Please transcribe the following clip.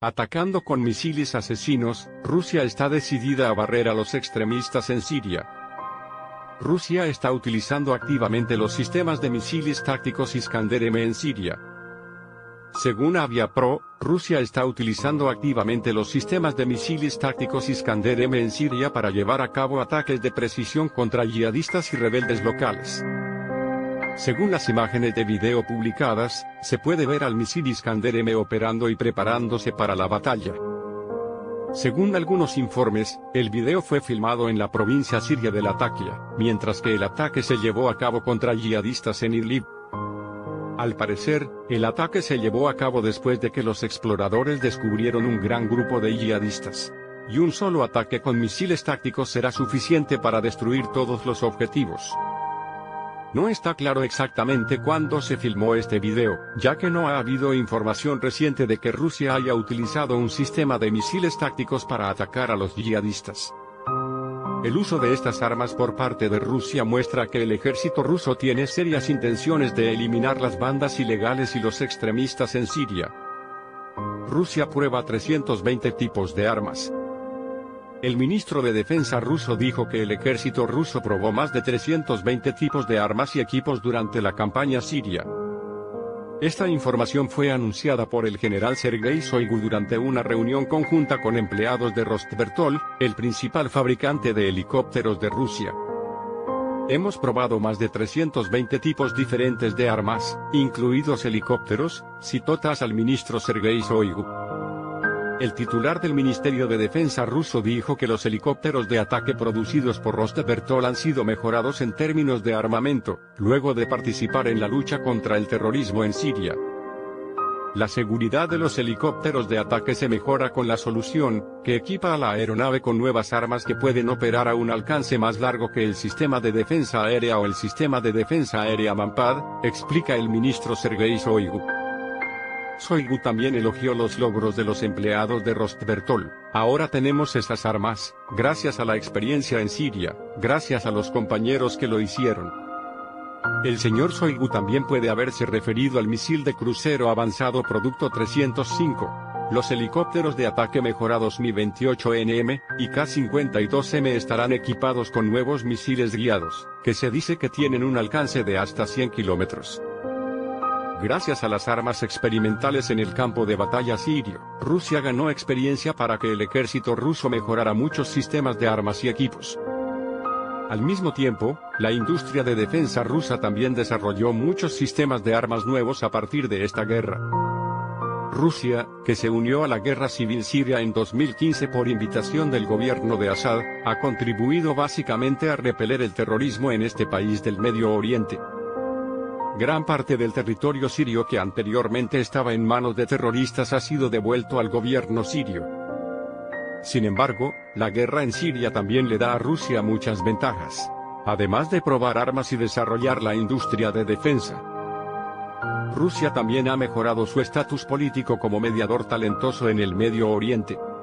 Atacando con misiles asesinos, Rusia está decidida a barrer a los extremistas en Siria. Rusia está utilizando activamente los sistemas de misiles tácticos Iskander-M en Siria. Según Aviapro, Rusia está utilizando activamente los sistemas de misiles tácticos Iskander-M en Siria para llevar a cabo ataques de precisión contra yihadistas y rebeldes locales. Según las imágenes de video publicadas, se puede ver al misil Iskander-M operando y preparándose para la batalla. Según algunos informes, el video fue filmado en la provincia siria de Latakia, mientras que el ataque se llevó a cabo contra yihadistas en Idlib. Al parecer, el ataque se llevó a cabo después de que los exploradores descubrieron un gran grupo de yihadistas. Y un solo ataque con misiles tácticos será suficiente para destruir todos los objetivos. No está claro exactamente cuándo se filmó este video, ya que no ha habido información reciente de que Rusia haya utilizado un sistema de misiles tácticos para atacar a los yihadistas. El uso de estas armas por parte de Rusia muestra que el ejército ruso tiene serias intenciones de eliminar las bandas ilegales y los extremistas en Siria. Rusia prueba 320 tipos de armas. El ministro de Defensa ruso dijo que el ejército ruso probó más de 320 tipos de armas y equipos durante la campaña siria. Esta información fue anunciada por el general Sergei Shoigu durante una reunión conjunta con empleados de Rostvertol, el principal fabricante de helicópteros de Rusia. Hemos probado más de 320 tipos diferentes de armas, incluidos helicópteros, citó tras al ministro Sergei Shoigu. El titular del Ministerio de Defensa ruso dijo que los helicópteros de ataque producidos por Rostvertol han sido mejorados en términos de armamento, luego de participar en la lucha contra el terrorismo en Siria. La seguridad de los helicópteros de ataque se mejora con la solución, que equipa a la aeronave con nuevas armas que pueden operar a un alcance más largo que el sistema de defensa aérea o el sistema de defensa aérea Manpad, explica el ministro Sergei Shoigu. Shoigu también elogió los logros de los empleados de Rostvertol. Ahora tenemos esas armas, gracias a la experiencia en Siria, gracias a los compañeros que lo hicieron. El señor Shoigu también puede haberse referido al misil de crucero avanzado Producto 305, los helicópteros de ataque mejorados Mi-28NM y K-52M estarán equipados con nuevos misiles guiados, que se dice que tienen un alcance de hasta 100 kilómetros. Gracias a las armas experimentales en el campo de batalla sirio, Rusia ganó experiencia para que el ejército ruso mejorara muchos sistemas de armas y equipos. Al mismo tiempo, la industria de defensa rusa también desarrolló muchos sistemas de armas nuevos a partir de esta guerra. Rusia, que se unió a la guerra civil siria en 2015 por invitación del gobierno de Assad, ha contribuido básicamente a repeler el terrorismo en este país del Medio Oriente. Gran parte del territorio sirio que anteriormente estaba en manos de terroristas ha sido devuelto al gobierno sirio. Sin embargo, la guerra en Siria también le da a Rusia muchas ventajas, además de probar armas y desarrollar la industria de defensa. Rusia también ha mejorado su estatus político como mediador talentoso en el Medio Oriente.